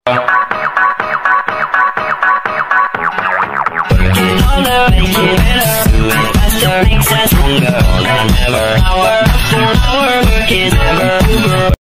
On the make it better, do it faster, makes us stronger. Never hour after hour, work is never over.